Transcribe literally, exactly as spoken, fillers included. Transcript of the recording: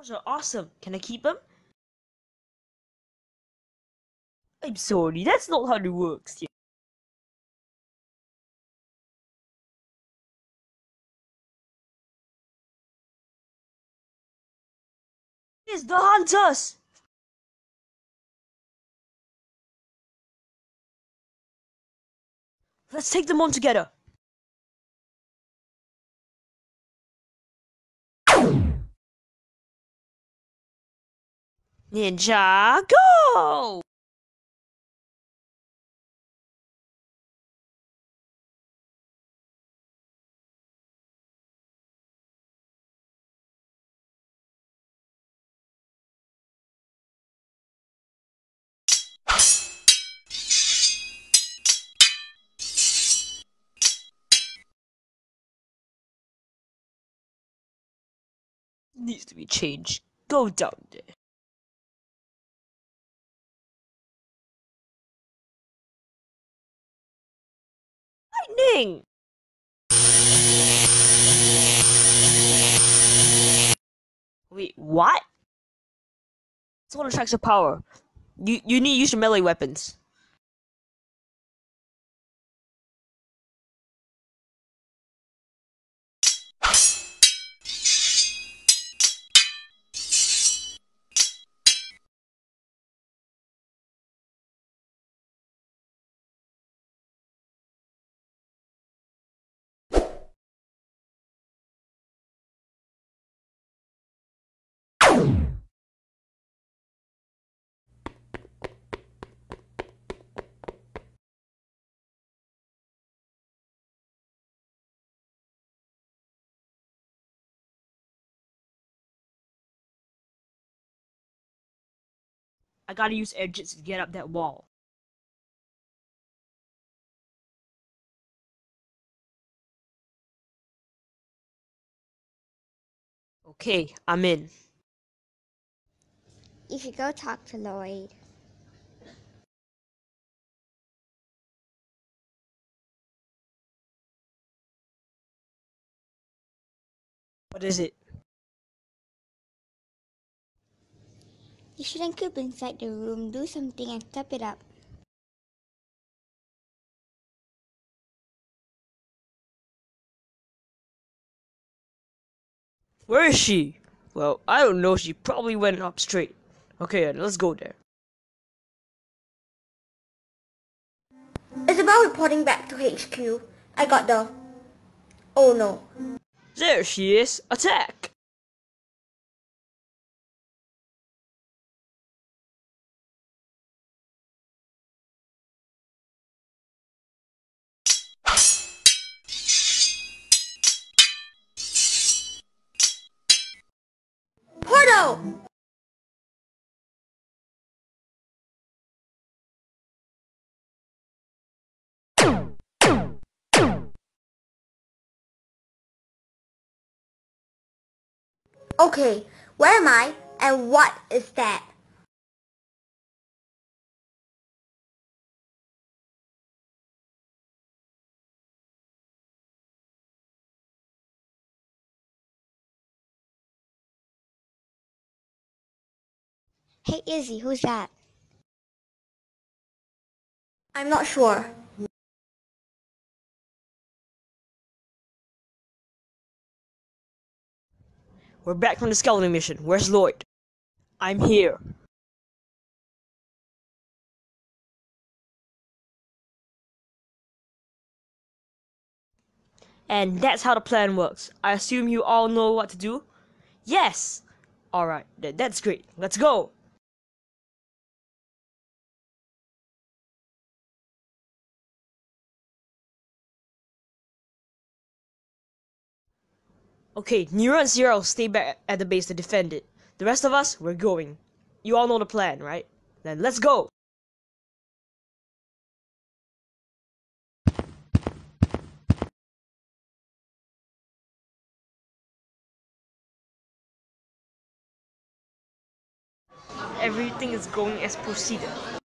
Those are awesome. Can I keep them? I'm sorry, that's not how it works. Yeah. It's the hunters! Let's take them on together. Ninjago! Needs to be changed. Go down there. Lightning! Wait, what? It's one attracts your power. You you need to use your melee weapons. I gotta use air jets to get up that wall. Okay, I'm in. You should go talk to Lloyd. What is it? You shouldn't keep inside the room. Do something and step it up. Where is she? Well, I don't know. She probably went up straight. Okay, let's go there. It's about reporting back to H Q. I got the... Oh no. There she is. Attack! Portal! Okay, where am I? And what is that? Hey Izzy, who's that? I'm not sure. We're back from the skeleton mission. Where's Lloyd? I'm here. And that's how the plan works. I assume you all know what to do? Yes! Alright, th that's great. Let's go! Okay, Nero and Zero stay back at the base to defend it. The rest of us, we're going. You all know the plan, right? Then let's go! Everything is going as proceeded.